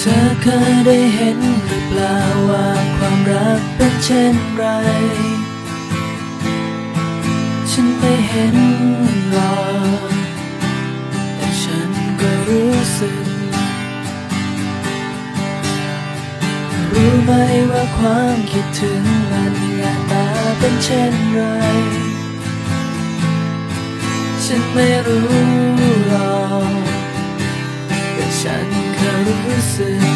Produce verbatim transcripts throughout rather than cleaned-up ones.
เธอเคยได้เห็นหรือเปล่าว่าความรักเป็นเช่นไรฉันไม่เห็นหรอกแต่ฉันก็รู้สึกรู้ไหมว่าความคิดถึงมันหน้าตาเป็นเช่นไรฉันไม่รู้หรอกแต่ฉันแค่รู้สึก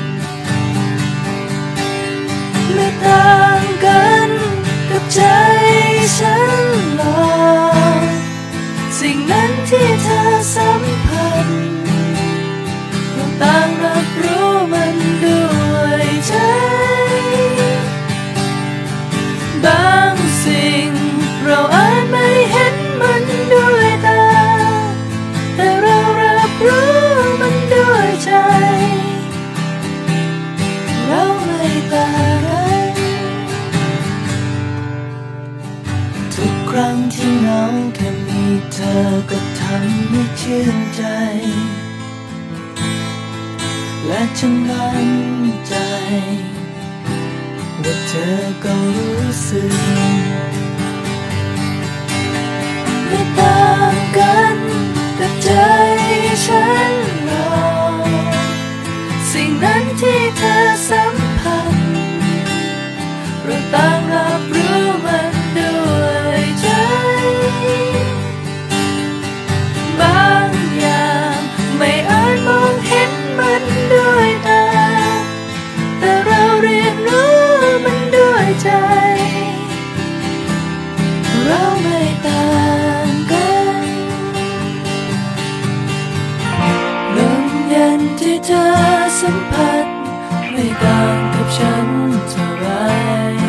ไม่ต่างกันกับใจฉันหรอกสิ่งนั้นที่เธอสัมผัสเราต่างรับรู้มันด้วยใจบางสิ่งเราอาจไม่เห็นมันด้วยตาแต่เรารับรู้มันด้วยใจเราไม่ต่างกันทุกครั้งที่เหงาแค่มีเธอก็ทำให้ชื่นใจและฉันมั่นใจว่าเธอก็รู้สึกไม่ต่างกันกับใจฉันหรอกสิ่งนั้นที่เธอสัมผัสเราต่างรับรู้มันด้วยใจบางอย่างไม่อาจมองเห็นมันด้วยตาแต่เราเรียนรู้มันด้วยใจเราไม่ต่างกันลมเย็นที่เธอสัมผัสไม่ต่างกับฉันเท่าไร